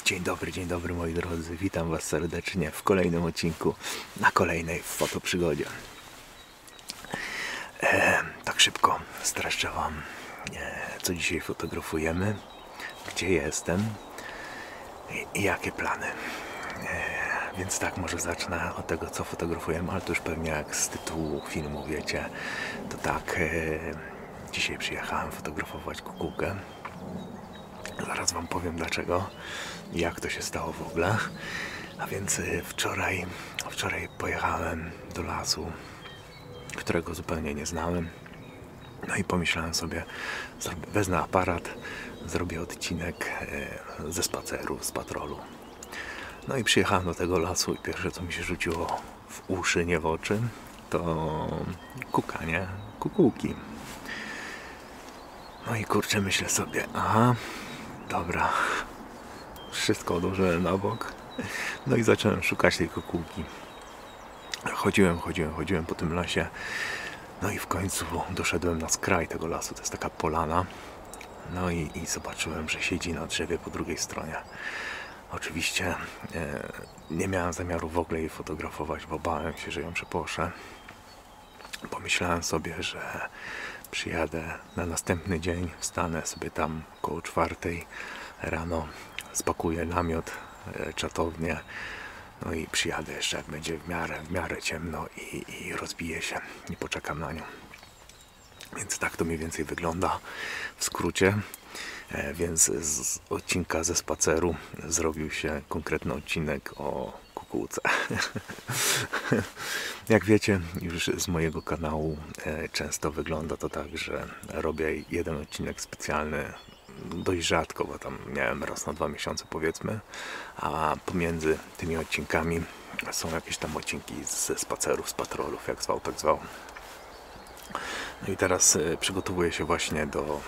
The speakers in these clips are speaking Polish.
Dzień dobry moi drodzy, witam was serdecznie w kolejnym odcinku na kolejnej fotoprzygodzie. Tak szybko streszczę wam, co dzisiaj fotografujemy, gdzie jestem i jakie plany. Więc tak, może zacznę od tego, co fotografujemy, ale to już pewnie jak z tytułu filmu wiecie, to tak, dzisiaj przyjechałem fotografować kukułkę. Zaraz wam powiem dlaczego i jak to się stało w ogóle. A więc wczoraj pojechałem do lasu, którego zupełnie nie znałem. No i pomyślałem sobie, wezmę aparat, zrobię odcinek ze spaceru, z patrolu. No i przyjechałem do tego lasu i pierwsze co mi się rzuciło w uszy, nie w oczy, to kukanie kukułki. No i kurczę, myślę sobie, aha, dobra, wszystko odłożyłem na bok. No i zacząłem szukać tej kukułki. Chodziłem po tym lasie. No i w końcu doszedłem na skraj tego lasu. To jest taka polana. No i zobaczyłem, że siedzi na drzewie po drugiej stronie. Oczywiście nie miałem zamiaru w ogóle jej fotografować, bo bałem się, że ją przeposzę. Pomyślałem sobie, że przyjadę na następny dzień, wstanę sobie tam koło 4 rano, spakuję namiot, czatownię, no i przyjadę jeszcze jak będzie w miarę ciemno i rozbiję się i poczekam na nią. Więc tak to mniej więcej wygląda w skrócie. Więc z odcinka ze spaceru zrobił się konkretny odcinek o kukułce. Jak wiecie już z mojego kanału często wygląda to tak, że robię jeden odcinek specjalny dość rzadko, bo tam miałem raz na 2 miesiące powiedzmy, a pomiędzy tymi odcinkami są jakieś tam odcinki ze spacerów, z patrolów, jak zwał, tak zwał. No i teraz przygotowuję się właśnie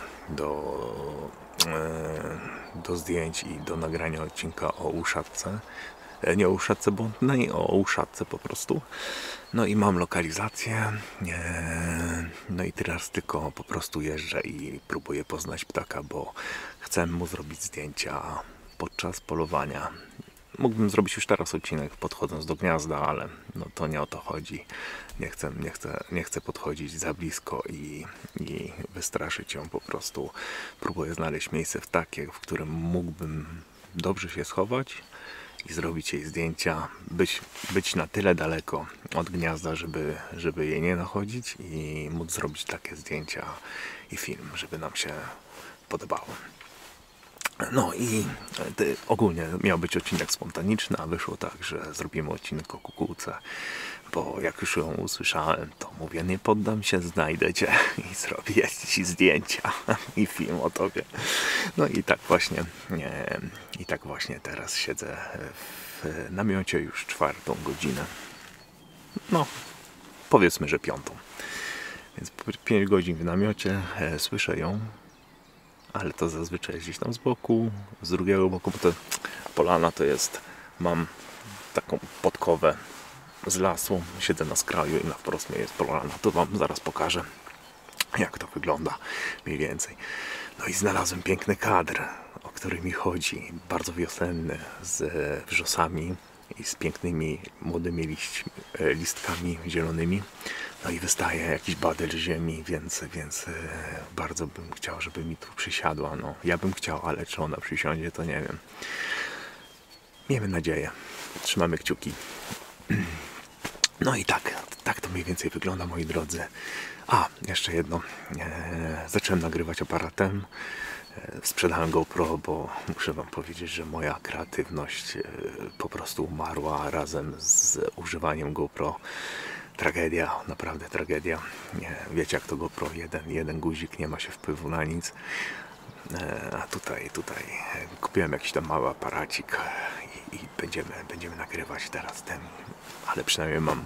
do zdjęć i do nagrania odcinka o uszatce. Nie o uszatce błądnej, o uszatce po prostu. No i mam lokalizację. No i teraz tylko po prostu jeżdżę i próbuję poznać ptaka, bo chcę mu zrobić zdjęcia podczas polowania. Mógłbym zrobić już teraz odcinek podchodząc do gniazda, ale no to nie o to chodzi. Nie chcę podchodzić za blisko i wystraszyć ją po prostu. Próbuję znaleźć miejsce w którym mógłbym dobrze się schować i zrobić jej zdjęcia, być na tyle daleko od gniazda, żeby jej nie nachodzić i móc zrobić takie zdjęcia i film, żeby nam się podobało. No i ogólnie miał być odcinek spontaniczny, a wyszło tak, że zrobimy odcinek o kukułce, bo jak już ją usłyszałem, to mówię, nie poddam się, znajdę cię i zrobię ci zdjęcia i film o tobie. No i tak właśnie teraz siedzę w namiocie już 4. godzinę. No, powiedzmy, że 5. Więc 5 godzin w namiocie, słyszę ją. Ale to zazwyczaj gdzieś tam z boku, z drugiego boku, bo to polana to jest, mam taką podkowę z lasu, siedzę na skraju i na wprost mnie jest polana. To wam zaraz pokażę, jak to wygląda mniej więcej. No i znalazłem piękny kadr, o który mi chodzi, bardzo wiosenny, z wrzosami i z pięknymi młodymi listkami zielonymi. No i wystaje jakiś badyl ziemi, więc bardzo bym chciał, żeby mi tu przysiadła. No, ja bym chciał, ale czy ona przysiądzie, to nie wiem. Miejmy nadzieję. Trzymamy kciuki. No i tak to mniej więcej wygląda, moi drodzy. A, jeszcze jedno. Zacząłem nagrywać aparatem. Sprzedałem GoPro, bo muszę wam powiedzieć, że moja kreatywność po prostu umarła razem z używaniem GoPro. Tragedia, naprawdę tragedia. Wiecie jak to GoPro, jeden guzik, nie ma się wpływu na nic. A tutaj kupiłem jakiś tam mały aparacik i będziemy nagrywać teraz ten, ale przynajmniej mam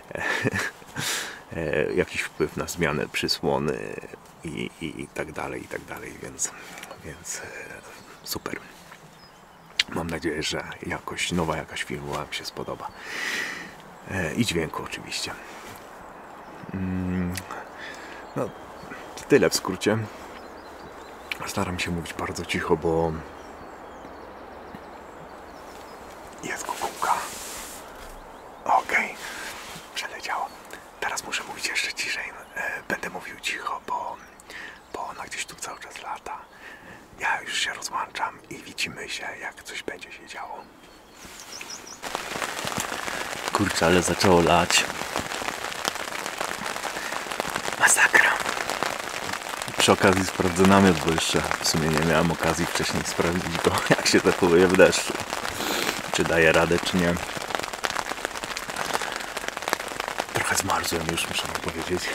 jakiś wpływ na zmianę przysłony i tak dalej, więc super. Mam nadzieję, że nowa jakaś filmu wam się spodoba. I dźwięku oczywiście. No, tyle w skrócie. Staram się mówić bardzo cicho, bo Jest kukułka. Okej, przeleciała. Teraz muszę mówić jeszcze ciszej. Będę mówił cicho, bo ona gdzieś tu cały czas lata. Ja już się rozłączam i widzimy się, jak coś będzie się działo. Kurczę, ale zaczęło lać. Masakra. Przy okazji sprawdzę namiot, bo jeszcze w sumie nie miałem okazji wcześniej sprawdzić go, jak się zachowuje w deszczu. Czy daje radę, czy nie. Trochę zmarzłem już, muszę wam powiedzieć.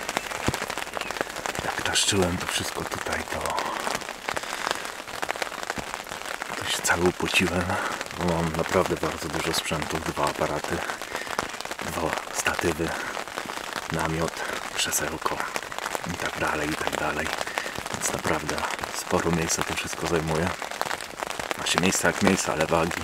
Jak taszczyłem to wszystko tutaj, to się cały upociłem, bo mam naprawdę bardzo dużo sprzętu. 2 aparaty, 2 statywy, namiot, krzesełko i tak dalej, i tak dalej. Więc naprawdę sporo miejsca to wszystko zajmuje. Znaczy miejsca jak miejsca, ale wagi.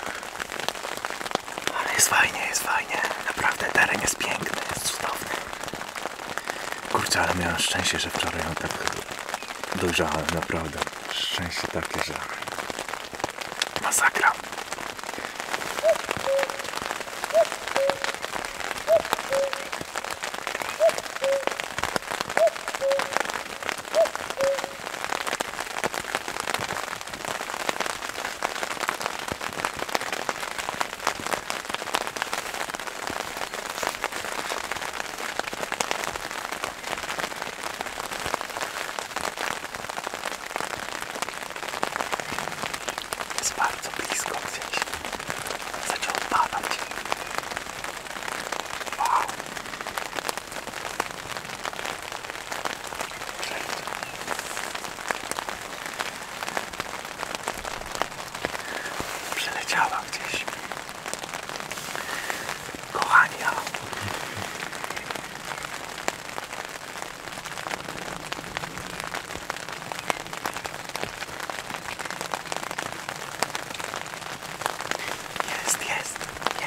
Ale jest fajnie, jest fajnie. Naprawdę teren jest piękny, jest cudowny. Kurczę, ale miałem szczęście, że wczoraj ją tak dojrzałem, naprawdę. Szczęście takie, że masakra. Jest bardzo blisko gdzieś. Zaczął padać. Wow. Przeleciała gdzieś. Kochania. Jest.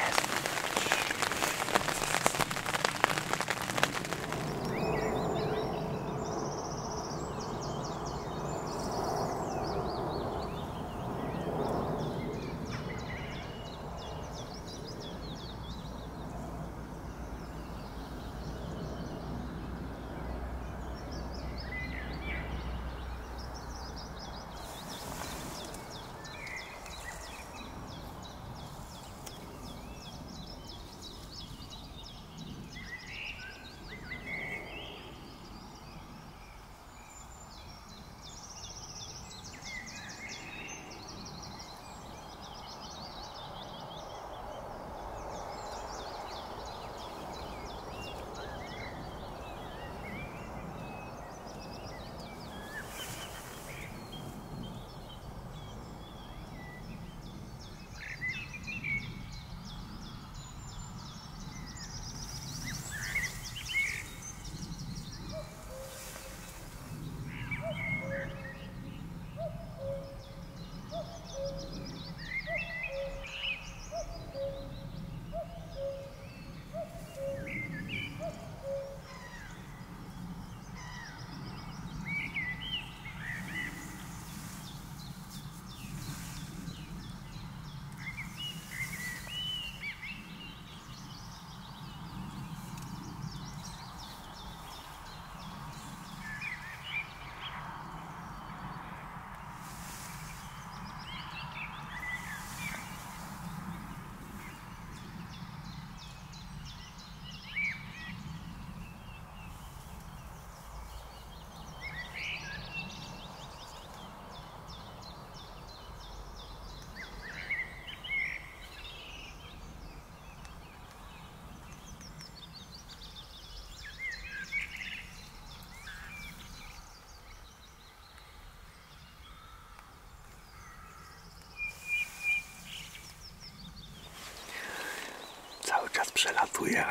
Cały czas przelatuje,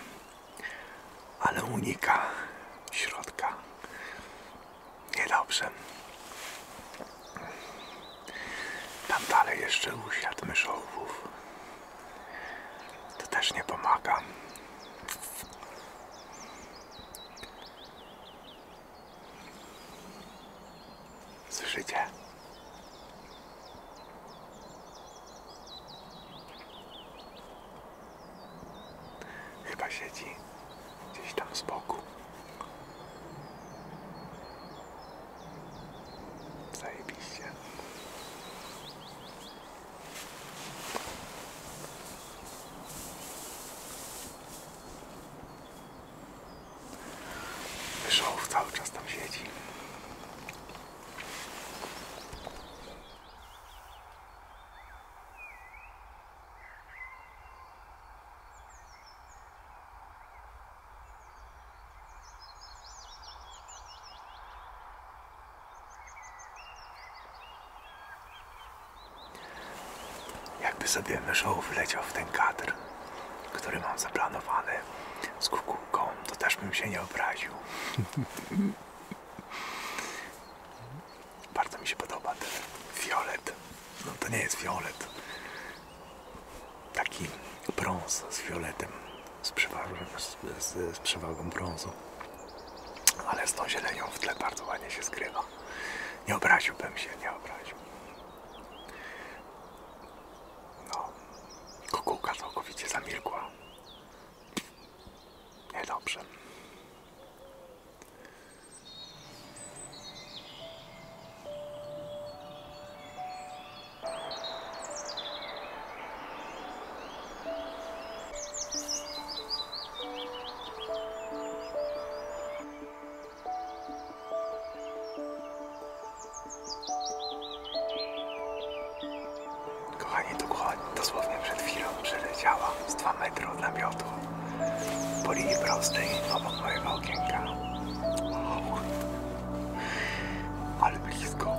ale unika środka. Niedobrze. Tam dalej jeszcze usiadł myszołów. To też nie pomaga. Słyszycie? siedzi gdzieś tam z boku. Zajebiście. Myszołów cały czas tam siedzi. Jakby sobie myszołów wleciał w ten kadr, który mam zaplanowany z kukułką, to też bym się nie obraził. Bardzo mi się podoba ten fiolet. No to nie jest fiolet. Taki brąz z fioletem, z przewagą brązu. Ale z tą zielenią w tle bardzo ładnie się zgrywa. Nie obraziłbym się, nie obraził. No, kukułka całkowicie zamilkła. Niedobrze. Kochani, dosłownie przed chwilą przeleciała z 2 metry od namiotu po linii prostej obok mojego okienka. Ale blisko.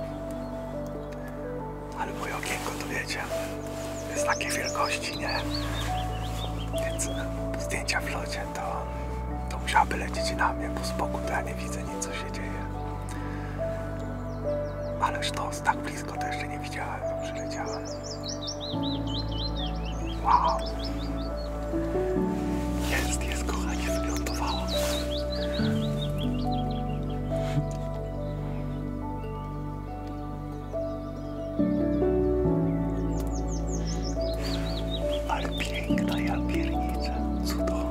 Ale moje okienko, to wiecie, jest takiej wielkości, nie? Więc zdjęcia w locie to musiałaby lecieć na mnie, bo z boku to ja nie widzę nic, co się dzieje. Ależ to tak blisko to jeszcze nie widziałem, jak przyleciałem. Wow. Jest, kochanie, wylądowała. Ale piękna, ja pierniczę. Cudo.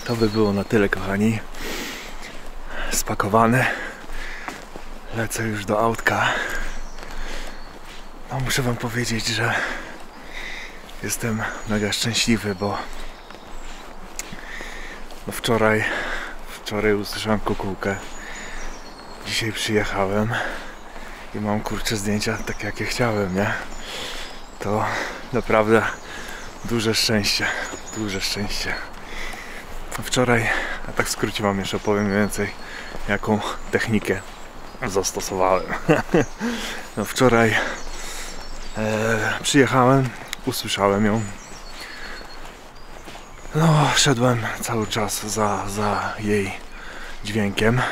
to by było na tyle, kochani. Spakowany. Lecę już do autka. No, muszę wam powiedzieć, że jestem mega szczęśliwy, bo wczoraj usłyszałem kukułkę. Dzisiaj przyjechałem i mam kurczę zdjęcia takie, jakie chciałem, nie? To naprawdę duże szczęście, duże szczęście. Wczoraj, a tak w skrócie wam jeszcze opowiem mniej więcej, jaką technikę zastosowałem. No wczoraj przyjechałem, usłyszałem ją. No, szedłem cały czas za jej dźwiękiem.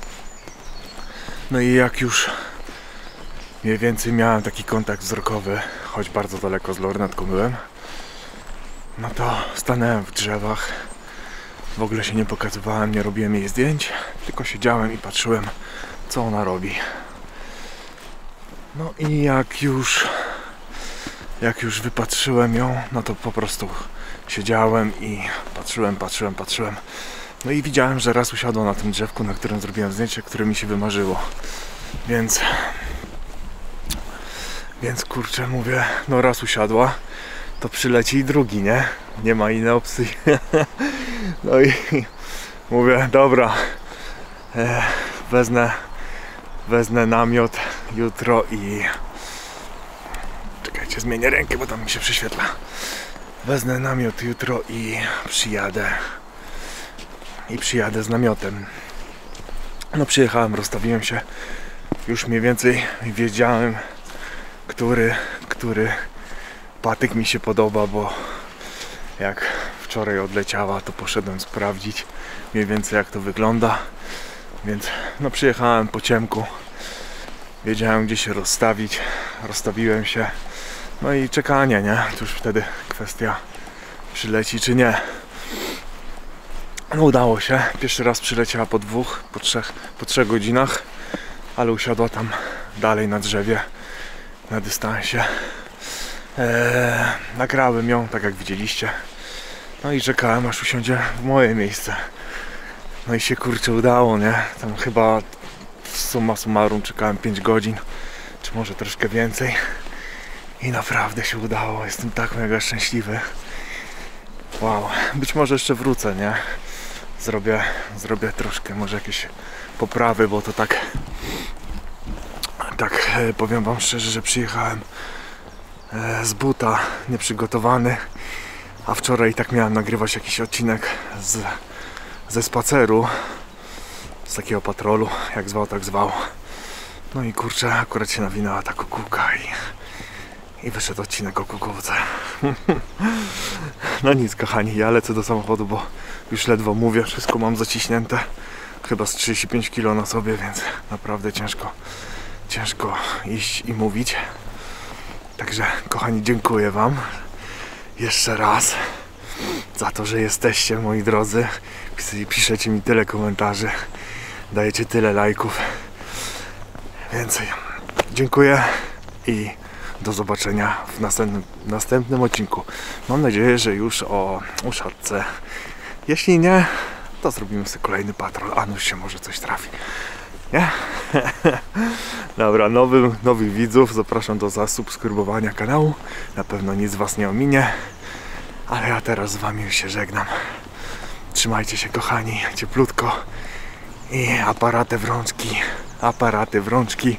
No i jak już mniej więcej miałem taki kontakt wzrokowy, choć bardzo daleko z lornetką byłem, no to stanąłem w drzewach. W ogóle się nie pokazywałem, nie robiłem jej zdjęć, tylko siedziałem i patrzyłem, co ona robi. No i jak już wypatrzyłem ją, no to po prostu siedziałem i patrzyłem. No i widziałem, że raz usiadła na tym drzewku, na którym zrobiłem zdjęcie, które mi się wymarzyło. Więc kurczę, mówię, no raz usiadła, to przyleci i drugi, nie? Nie ma innej opcji. No i mówię, dobra, wezmę namiot jutro i... Czekajcie, zmienię rękę, bo tam mi się prześwietla. Wezmę namiot jutro i przyjadę z namiotem. No przyjechałem, rozstawiłem się. Już mniej więcej wiedziałem, który patyk mi się podoba, bo jak wczoraj odleciała, to poszedłem sprawdzić mniej więcej jak to wygląda. Więc no przyjechałem po ciemku. Wiedziałem, gdzie się rozstawić. Rozstawiłem się. No i czekanie, nie? To już wtedy kwestia przyleci czy nie. No udało się. Pierwszy raz przyleciała po 2, po 3 godzinach, ale usiadła tam dalej na drzewie, na dystansie. Nagrałem ją, tak jak widzieliście. No i czekałem, aż usiądzie w moje miejsce. No i się kurczę udało, nie? Tam chyba summa summarum czekałem 5 godzin, czy może troszkę więcej. I naprawdę się udało. Jestem tak mega szczęśliwy. Wow. Być może jeszcze wrócę, nie? Zrobię troszkę może jakieś poprawy, bo to tak powiem wam szczerze, że przyjechałem z buta nieprzygotowany, a wczoraj i tak miałem nagrywać jakiś odcinek ze spaceru, z takiego patrolu, jak zwał, tak zwał. No i kurczę, akurat się nawinęła ta kukułka i wyszedł odcinek o kukułce. No nic, kochani, ja lecę do samochodu, bo już ledwo mówię, wszystko mam zaciśnięte. Chyba z 35 kg na sobie, więc naprawdę ciężko iść i mówić. Także, kochani, dziękuję wam jeszcze raz za to, że jesteście, moi drodzy. Piszecie mi tyle komentarzy, dajecie tyle lajków. Więcej. Dziękuję i do zobaczenia w następnym odcinku. Mam nadzieję, że już o uszatce. Jeśli nie, to zrobimy sobie kolejny patrol, a nuż się może coś trafi. Nie? Dobra, nowych widzów zapraszam do zasubskrybowania kanału. Na pewno nic was nie ominie. Ale ja teraz z wami już się żegnam. Trzymajcie się, kochani, cieplutko. I aparaty w rączki.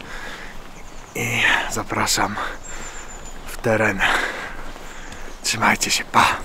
I zapraszam w teren. Trzymajcie się, pa!